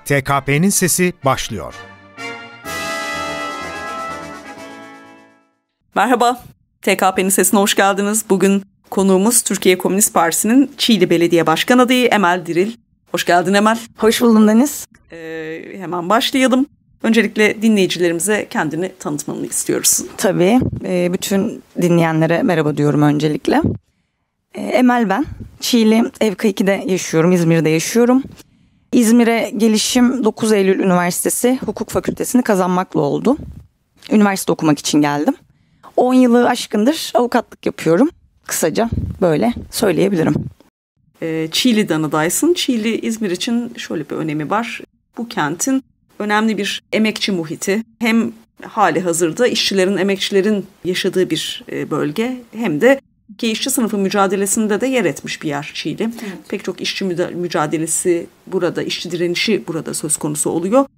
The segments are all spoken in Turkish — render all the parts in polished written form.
TKP'nin Sesi başlıyor. Merhaba, TKP'nin Sesi'ne hoş geldiniz. Bugün konuğumuz Türkiye Komünist Partisi'nin Çiğli Belediye Başkan adayı Emel Diril. Hoş geldin Emel. Hoş buldum Deniz. Hemen başlayalım. Öncelikle dinleyicilerimize kendini tanıtmanı istiyoruz. Tabii, bütün dinleyenlere merhaba diyorum öncelikle. Emel ben. Çiğli Evka2'de yaşıyorum, İzmir'de yaşıyorum. İzmir'e gelişim 9 Eylül Üniversitesi Hukuk Fakültesini kazanmakla oldu. Üniversite okumak için geldim. 10 yılı aşkındır avukatlık yapıyorum. Kısaca böyle söyleyebilirim. Çiğli'den adaysın. Çiğli İzmir için şöyle bir önemi var. Bu kentin önemli bir emekçi muhiti. Hem hali hazırda işçilerin, emekçilerin yaşadığı bir bölge, hem de ki işçi sınıfı mücadelesinde de yer etmiş bir yer Çiğli. Evet. Pek çok işçi mücadelesi burada, işçi direnişi burada söz konusu oluyor.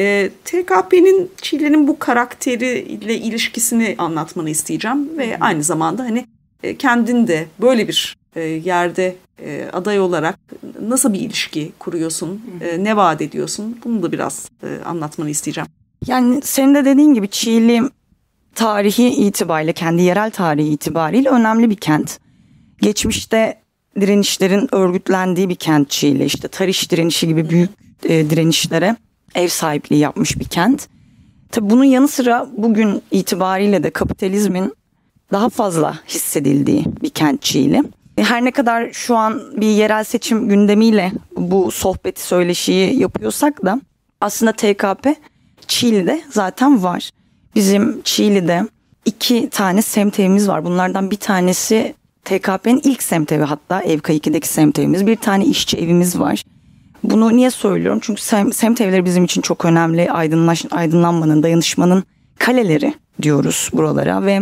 TKP'nin Çiğli'nin bu karakteriyle ilişkisini anlatmanı isteyeceğim ve aynı zamanda hani kendin de böyle bir yerde aday olarak nasıl bir ilişki kuruyorsun, ne vaat ediyorsun, bunu da biraz anlatmanı isteyeceğim. Yani senin de dediğin gibi Çiğli tarihi itibariyle, kendi yerel tarihi itibariyle önemli bir kent. Geçmişte direnişlerin örgütlendiği bir kent Çiğli. İşte Tarış direnişi gibi büyük direnişlere ev sahipliği yapmış bir kent. Tabii bunun yanı sıra bugün itibariyle de kapitalizmin daha fazla hissedildiği bir kent Çiğli. Her ne kadar şu an bir yerel seçim gündemiyle bu sohbeti, söyleşiyi yapıyorsak da aslında TKP Çiğli'de zaten var. Bizim Çiğli'de 2 tane semt evimiz var. Bunlardan bir tanesi TKP'nin ilk semt evi, hatta Evka2'deki semt evimiz. Bir tane işçi evimiz var. Bunu niye söylüyorum? Çünkü semt evleri bizim için çok önemli. Aydınlanmanın, dayanışmanın kaleleri diyoruz buralara. Ve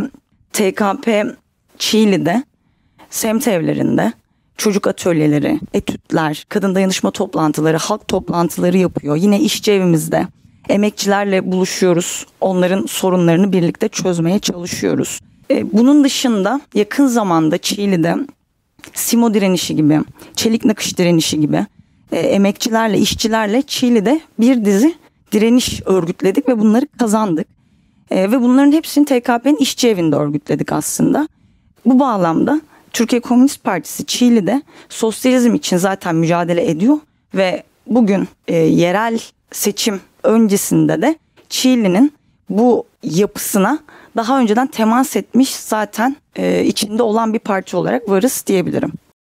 TKP Çiğli'de semt evlerinde çocuk atölyeleri, etütler, kadın dayanışma toplantıları, halk toplantıları yapıyor. Yine işçi evimizde emekçilerle buluşuyoruz. Onların sorunlarını birlikte çözmeye çalışıyoruz. Bunun dışında yakın zamanda Çiğli'de Simo direnişi gibi, çelik nakış direnişi gibi emekçilerle, işçilerle Çiğli'de bir dizi direniş örgütledik ve bunları kazandık. Ve bunların hepsini TKP'nin işçi evinde örgütledik aslında. Bu bağlamda Türkiye Komünist Partisi Çiğli'de sosyalizm için zaten mücadele ediyor ve bugün yerel seçim öncesinde de Çiğli'nin bu yapısına daha önceden temas etmiş, zaten içinde olan bir parti olarak varız diyebilirim.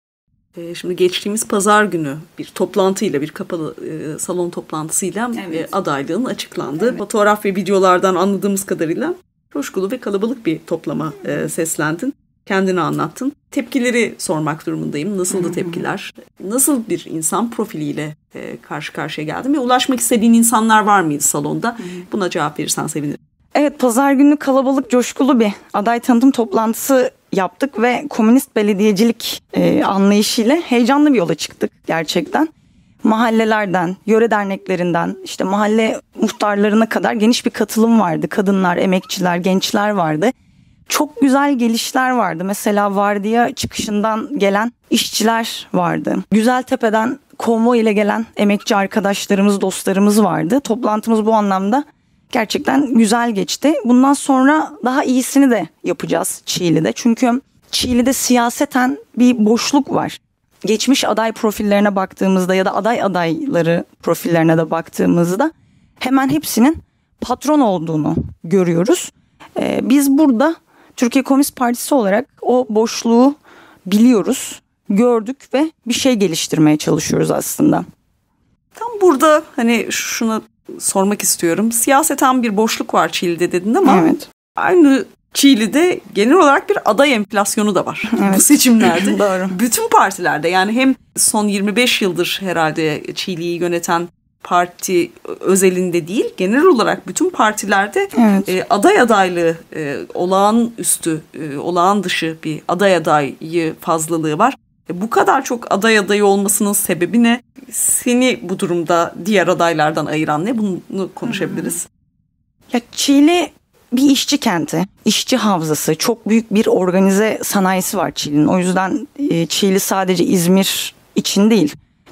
Şimdi geçtiğimiz pazar günü bir toplantıyla, bir kapalı salon toplantısıyla adaylığın açıklandı. Evet. Fotoğraf ve videolardan anladığımız kadarıyla coşkulu ve kalabalık bir toplama seslendin. Kendini anlattın. Tepkileri sormak durumundayım. Nasıldı tepkiler? Nasıl bir insan profiliyle karşı karşıya geldin ve ulaşmak istediğin insanlar var mıydı salonda? Buna cevap verirsen sevinirim. Evet, pazar günü kalabalık, coşkulu bir aday tanıtım toplantısı yaptık ve komünist belediyecilik anlayışıyla heyecanlı bir yola çıktık gerçekten. Mahallelerden, yöre derneklerinden, işte mahalle muhtarlarına kadar geniş bir katılım vardı. Kadınlar, emekçiler, gençler vardı. Çok güzel gelişler vardı. Mesela vardiya çıkışından gelen işçiler vardı. Güzeltepe'den konvoy ile gelen emekçi arkadaşlarımız, dostlarımız vardı. Toplantımız bu anlamda gerçekten güzel geçti. Bundan sonra daha iyisini de yapacağız Çiğli'de. Çünkü Çiğli'de siyaseten bir boşluk var. Geçmiş aday profillerine baktığımızda ya da adayları profillerine de baktığımızda hemen hepsinin patron olduğunu görüyoruz. Biz burada Türkiye Komünist Partisi olarak o boşluğu biliyoruz, gördük ve bir şey geliştirmeye çalışıyoruz aslında. Tam burada hani şunu sormak istiyorum. Siyaseten bir boşluk var Çiğli'de dedin ama evet, aynı Çiğli'de genel olarak bir aday enflasyonu da var. Evet. Bu seçimlerde. Doğru. Bütün partilerde, yani hem son 25 yıldır herhalde Çiğli'yi yöneten parti özelinde değil, genel olarak bütün partilerde evet, aday adaylığı olağanüstü, olağan dışı bir aday adayı fazlalığı var. Bu kadar çok aday adayı olmasının sebebi ne? Seni bu durumda diğer adaylardan ayıran ne? Bunu konuşabiliriz. Ya Çiğli bir işçi kenti, işçi havzası, çok büyük bir organize sanayisi var Çiğli'nin. O yüzden Çiğli sadece İzmir için değil,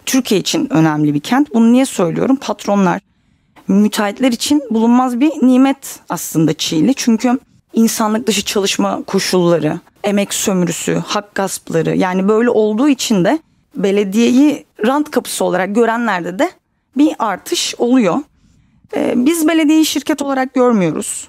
Türkiye için önemli bir kent. Bunu niye söylüyorum? Patronlar, müteahhitler için bulunmaz bir nimet aslında Çiğli. Çünkü insanlık dışı çalışma koşulları, emek sömürüsü, hak gaspları, yani böyle olduğu için de belediyeyi rant kapısı olarak görenlerde de bir artış oluyor. Biz belediyeyi şirket olarak görmüyoruz.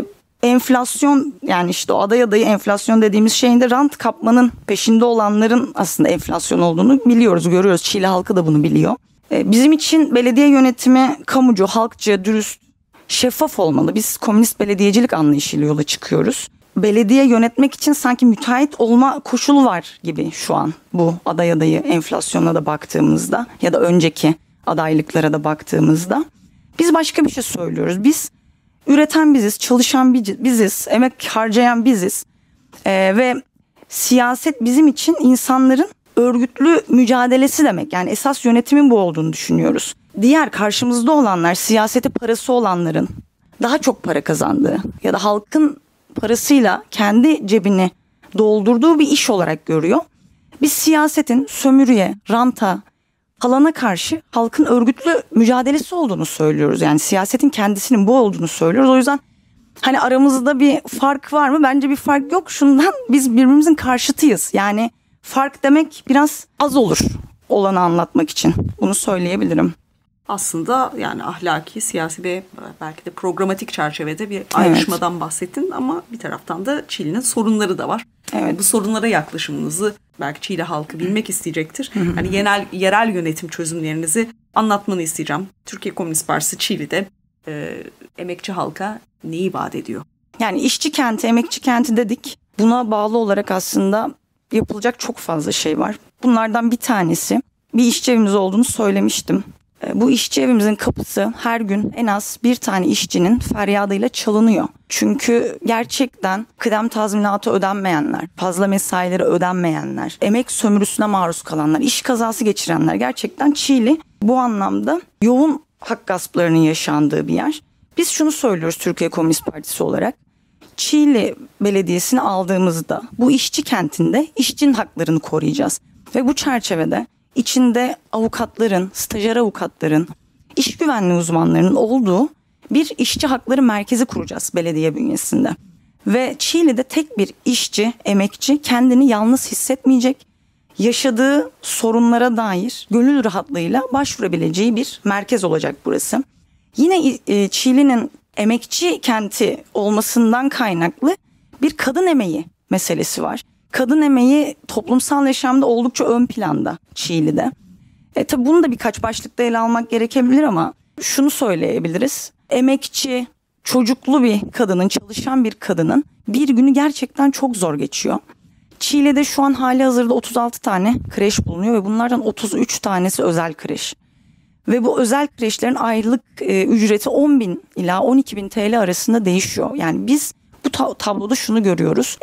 Enflasyon, yani işte o aday adayı enflasyon dediğimiz şeyin de rant kapmanın peşinde olanların aslında enflasyon olduğunu biliyoruz, görüyoruz. Çiğli halkı da bunu biliyor. Bizim için belediye yönetimi kamucu, halkçı, dürüst, şeffaf olmalı. Biz komünist belediyecilik anlayışıyla yola çıkıyoruz. Belediye yönetmek için sanki müteahhit olma koşulu var gibi şu an bu aday adayı enflasyona da baktığımızda ya da önceki adaylıklara da baktığımızda. Biz başka bir şey söylüyoruz. Biz üreten biziz, çalışan biziz, emek harcayan biziz. Ve siyaset bizim için insanların örgütlü mücadelesi demek. Yani esas yönetimin bu olduğunu düşünüyoruz. Diğer karşımızda olanlar, siyaseti parası olanların daha çok para kazandığı ya da halkın parasıyla kendi cebini doldurduğu bir iş olarak görüyor. Biz siyasetin sömürüye, ranta, halana karşı halkın örgütlü mücadelesi olduğunu söylüyoruz. Yani siyasetin kendisinin bu olduğunu söylüyoruz. O yüzden hani aramızda bir fark var mı? Bence bir fark yok. Şundan, biz birbirimizin karşıtıyız. Yani fark demek biraz az olur olanı anlatmak için. Bunu söyleyebilirim. Aslında yani ahlaki, siyasi ve belki de programatik çerçevede bir ayrışmadan bahsettin ama bir taraftan da Çiğli'nin sorunları da var. Evet. Bu sorunlara yaklaşımınızı belki Çiğli halkı bilmek isteyecektir. Yani yerel yönetim çözümlerinizi anlatmanı isteyeceğim. Türkiye Komünist Partisi Çiğli'de emekçi halka neyi vaat ediyor? Yani işçi kenti, emekçi kenti dedik. Buna bağlı olarak aslında yapılacak çok fazla şey var. Bunlardan bir tanesi, bir işçi evimiz olduğunu söylemiştim. Bu işçi evimizin kapısı her gün en az bir tane işçinin feryadıyla çalınıyor. Çünkü gerçekten kıdem tazminatı ödenmeyenler, fazla mesaileri ödenmeyenler, emek sömürüsüne maruz kalanlar, iş kazası geçirenler, gerçekten Çiğli bu anlamda yoğun hak gasplarının yaşandığı bir yer. Biz şunu söylüyoruz Türkiye Komünist Partisi olarak. Çiğli Belediyesi'ni aldığımızda bu işçi kentinde işçinin haklarını koruyacağız. Ve bu çerçevede içinde avukatların, stajyer avukatların, iş güvenliği uzmanlarının olduğu bir işçi hakları merkezi kuracağız belediye bünyesinde. Ve Çiğli'de tek bir işçi, emekçi kendini yalnız hissetmeyecek, yaşadığı sorunlara dair gönül rahatlığıyla başvurabileceği bir merkez olacak burası. Yine Çiğli'nin emekçi kenti olmasından kaynaklı bir kadın emeği meselesi var. Kadın emeği toplumsal yaşamda oldukça ön planda Çiğli'de. Tabii bunu da birkaç başlıkta ele almak gerekebilir ama şunu söyleyebiliriz. Emekçi, çocuklu bir kadının, çalışan bir kadının bir günü gerçekten çok zor geçiyor. Çiğli'de şu an hali hazırda 36 tane kreş bulunuyor ve bunlardan 33 tanesi özel kreş. Ve bu özel kreşlerin aylık ücreti 10.000 ila 12.000 TL arasında değişiyor. Yani biz bu tabloda şunu görüyoruz.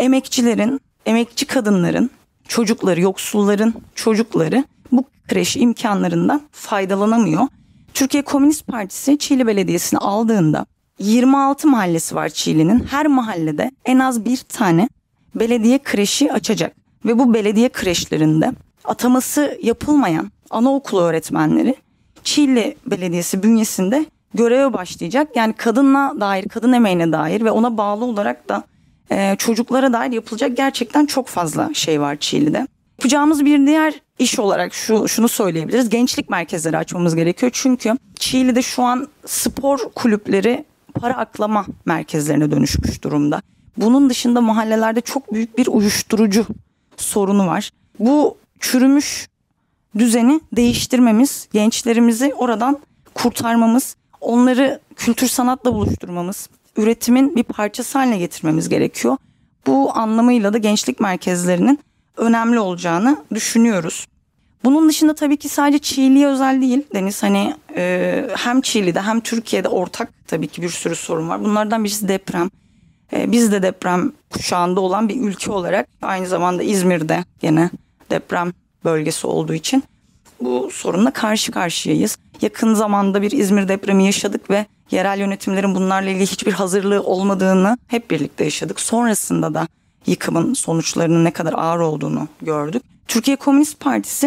Emekçi kadınların, çocukları, yoksulların çocukları bu kreş imkanlarından faydalanamıyor. Türkiye Komünist Partisi Çiğli Belediyesi'ni aldığında 26 mahallesi var Çiğli'nin. Her mahallede en az bir tane belediye kreşi açacak. Ve bu belediye kreşlerinde ataması yapılmayan anaokulu öğretmenleri Çiğli Belediyesi bünyesinde göreve başlayacak. Yani kadına dair, kadın emeğine dair ve ona bağlı olarak da çocuklara dair yapılacak gerçekten çok fazla şey var Çiğli'de. Yapacağımız bir diğer iş olarak şunu söyleyebiliriz. Gençlik merkezleri açmamız gerekiyor. Çünkü Çiğli'de şu an spor kulüpleri para aklama merkezlerine dönüşmüş durumda. Bunun dışında mahallelerde çok büyük bir uyuşturucu sorunu var. Bu çürümüş düzeni değiştirmemiz, gençlerimizi oradan kurtarmamız, onları kültür sanatla buluşturmamız, üretimin bir parçası haline getirmemiz gerekiyor. Bu anlamıyla da gençlik merkezlerinin önemli olacağını düşünüyoruz. Bunun dışında tabii ki sadece Çiğli'ye özel değil Deniz. Hani hem Çiğli'de hem Türkiye'de ortak tabii ki bir sürü sorun var. Bunlardan birisi deprem. Biz de deprem kuşağında olan bir ülke olarak aynı zamanda İzmir'de gene deprem bölgesi olduğu için bu sorunla karşı karşıyayız. Yakın zamanda bir İzmir depremi yaşadık ve yerel yönetimlerin bunlarla ilgili hiçbir hazırlığı olmadığını hep birlikte yaşadık. Sonrasında da yıkımın sonuçlarının ne kadar ağır olduğunu gördük. Türkiye Komünist Partisi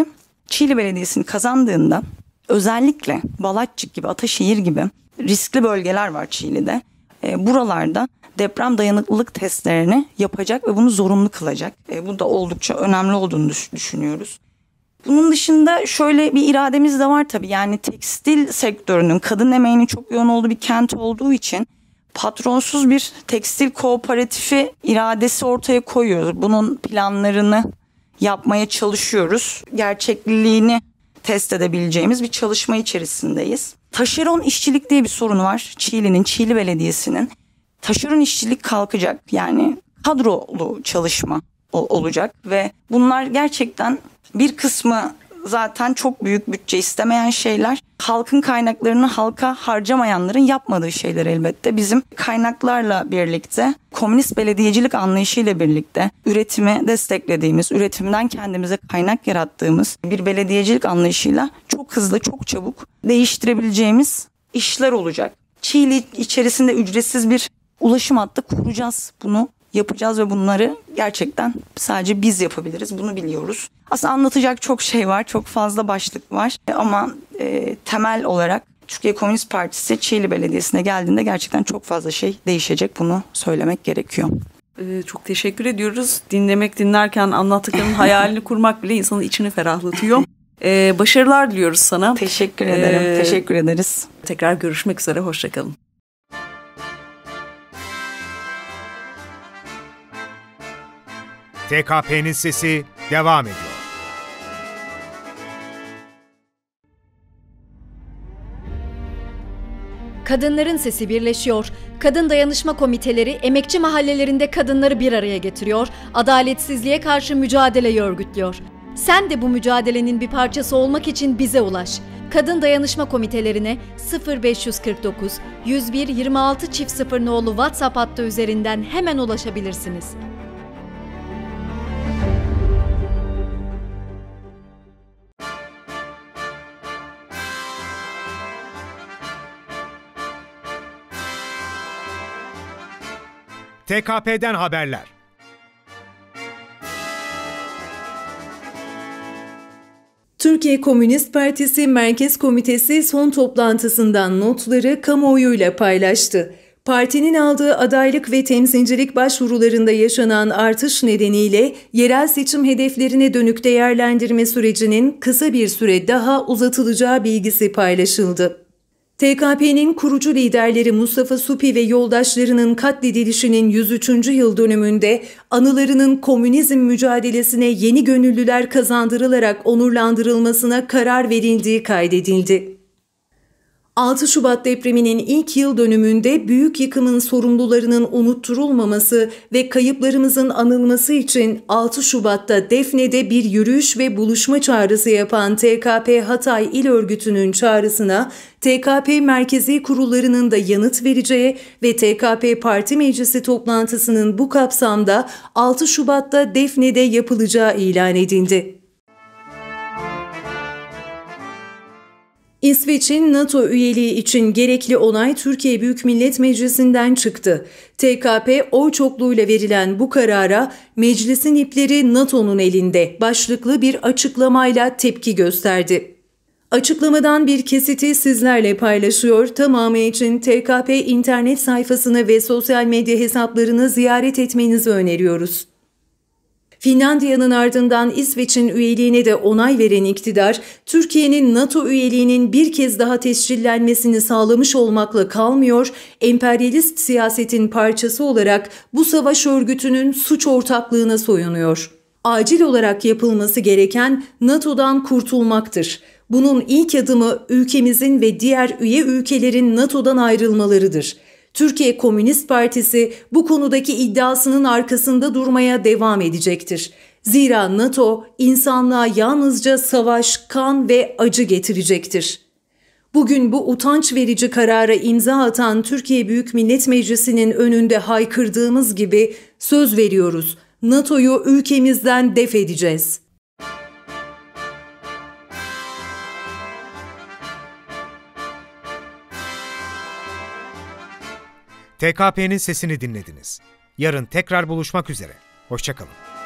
Çiğli Belediyesi'ni kazandığında özellikle Balatçık gibi, Ataşehir gibi riskli bölgeler var Çiğli'de. Buralarda deprem dayanıklılık testlerini yapacak ve bunu zorunlu kılacak. Bu da oldukça önemli olduğunu düşünüyoruz. Bunun dışında şöyle bir irademiz de var tabii. Yani tekstil sektörünün, kadın emeğinin çok yoğun olduğu bir kent olduğu için patronsuz bir tekstil kooperatifi iradesi ortaya koyuyoruz. Bunun planlarını yapmaya çalışıyoruz. Gerçekliliğini test edebileceğimiz bir çalışma içerisindeyiz. Taşeron işçilik diye bir sorun var Çiğli'nin, Çiğli Belediyesi'nin. Taşeron işçilik kalkacak, yani kadrolu çalışma olacak ve bunlar gerçekten bir kısmı zaten çok büyük bütçe istemeyen şeyler. Halkın kaynaklarını halka harcamayanların yapmadığı şeyler elbette. Bizim kaynaklarla birlikte, komünist belediyecilik anlayışıyla birlikte üretimi desteklediğimiz, üretimden kendimize kaynak yarattığımız bir belediyecilik anlayışıyla çok hızlı, çok çabuk değiştirebileceğimiz işler olacak. Çiğli içerisinde ücretsiz bir ulaşım hattı kuracağız. Bunu yapacağız ve bunları gerçekten sadece biz yapabiliriz. Bunu biliyoruz. Aslında anlatacak çok şey var. Çok fazla başlık var. Ama temel olarak Türkiye Komünist Partisi Çiğli Belediyesi'ne geldiğinde gerçekten çok fazla şey değişecek. Bunu söylemek gerekiyor. Çok teşekkür ediyoruz. Dinlerken anlattıklarının hayalini kurmak bile insanın içini ferahlatıyor. Başarılar diliyoruz sana. Teşekkür ederim. Teşekkür ederiz. Tekrar görüşmek üzere. Hoşça kalın. TKP'nin sesi devam ediyor. Kadınların sesi birleşiyor. Kadın dayanışma komiteleri emekçi mahallelerinde kadınları bir araya getiriyor. Adaletsizliğe karşı mücadeleyi örgütlüyor. Sen de bu mücadelenin bir parçası olmak için bize ulaş. Kadın dayanışma komitelerine 0549 101 26 0 nolu WhatsApp hattı üzerinden hemen ulaşabilirsiniz. TKP'den haberler. Türkiye Komünist Partisi Merkez Komitesi son toplantısından notları kamuoyuyla paylaştı. Partinin aldığı adaylık ve temsilcilik başvurularında yaşanan artış nedeniyle yerel seçim hedeflerine dönük değerlendirme sürecinin kısa bir süre daha uzatılacağı bilgisi paylaşıldı. TKP'nin kurucu liderleri Mustafa Suphi ve yoldaşlarının katledilişinin 103. yıl dönümünde anılarının komünizm mücadelesine yeni gönüllüler kazandırılarak onurlandırılmasına karar verildiği kaydedildi. 6 Şubat depreminin ilk yıl dönümünde büyük yıkımın sorumlularının unutturulmaması ve kayıplarımızın anılması için 6 Şubat'ta Defne'de bir yürüyüş ve buluşma çağrısı yapan TKP Hatay İl Örgütü'nün çağrısına TKP merkezi kurullarının da yanıt vereceği ve TKP Parti Meclisi toplantısının bu kapsamda 6 Şubat'ta Defne'de yapılacağı ilan edildi. İsveç'in NATO üyeliği için gerekli onay Türkiye Büyük Millet Meclisi'nden çıktı. TKP oy çokluğuyla verilen bu karara "Meclisin ipleri NATO'nun elinde" başlıklı bir açıklamayla tepki gösterdi. Açıklamadan bir kesiti sizlerle paylaşıyor. Tamamı için TKP internet sayfasını ve sosyal medya hesaplarını ziyaret etmenizi öneriyoruz. Finlandiya'nın ardından İsveç'in üyeliğine de onay veren iktidar, Türkiye'nin NATO üyeliğinin bir kez daha tescillenmesini sağlamış olmakla kalmıyor, emperyalist siyasetin parçası olarak bu savaş örgütünün suç ortaklığına soyunuyor. Acil olarak yapılması gereken NATO'dan kurtulmaktır. Bunun ilk adımı ülkemizin ve diğer üye ülkelerin NATO'dan ayrılmalarıdır. Türkiye Komünist Partisi bu konudaki iddiasının arkasında durmaya devam edecektir. Zira NATO insanlığa yalnızca savaş, kan ve acı getirecektir. Bugün bu utanç verici karara imza atan Türkiye Büyük Millet Meclisi'nin önünde haykırdığımız gibi söz veriyoruz. NATO'yu ülkemizden def edeceğiz. TKP'nin sesini dinlediniz. Yarın tekrar buluşmak üzere. Hoşça kalın.